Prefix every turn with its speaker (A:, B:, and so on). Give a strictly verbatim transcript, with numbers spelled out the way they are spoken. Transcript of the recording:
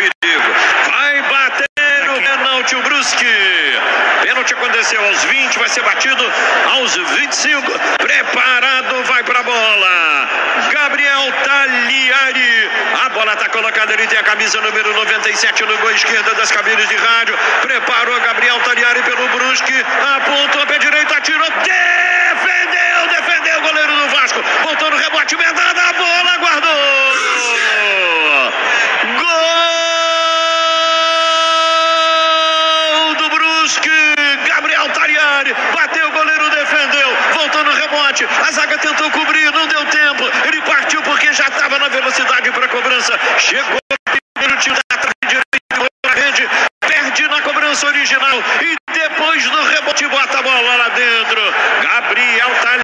A: perigo. Vai bater no pênalti o Brusque. Pênalti aconteceu aos vinte, vai ser batido aos vinte e cinco. Preparado, vai pra bola. Gabriel Tagliari. A bola está colocada, ele tem a camisa número noventa e sete no gol esquerda das cabines de rádio. Preparou Gabriel Tagliari pelo Brusque. Apontou pé direito, atirou. Defendeu, defendeu o goleiro do Vasco. Voltou no rebote, emendada a bola, guardou. Gol do Brusque. Gabriel Tagliari bateu, o goleiro defendeu. Voltou no rebote. A zaga tentou cobrir, não deu tempo. Ele partiu porque já estava na velocidade para a cobrança. Chegou o primeiro tiro da direita na rede. Perde na cobrança original. E depois do rebote bota a bola lá dentro.